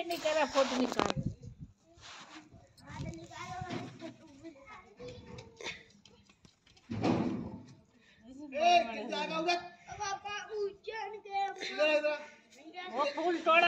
नहीं करा फोटो निकाल। जाएगा उधर। वो फूल तोड़